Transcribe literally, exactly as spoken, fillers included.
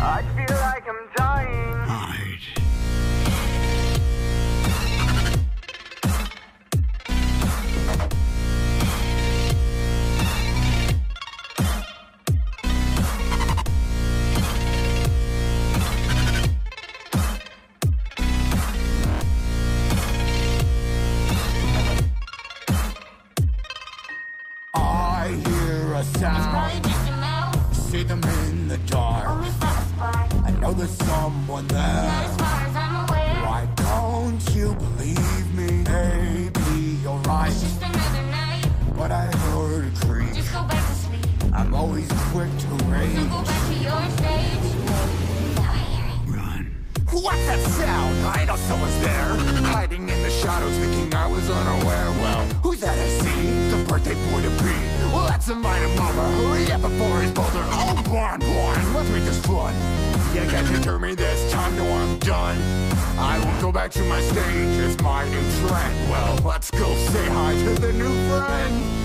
I feel like I'm dying. Hide. I hear a sound. See them in the dark. I know there's someone there. Why don't you believe me? Maybe you're right, but I heard a creak. I'm always quick to rage. Run. What's that sound? I know someone's there, hiding in the shadows, thinking I was unaware. Well, who's that I see? The birthday boy to be. Well, let's invite him over. Hurry up before he's bolder. Oh, blind, blind, let's make this fun. You can't deter me this time, no, I'm done. I won't go back to my stage, it's my new trend. Well, let's go say hi to the new friend.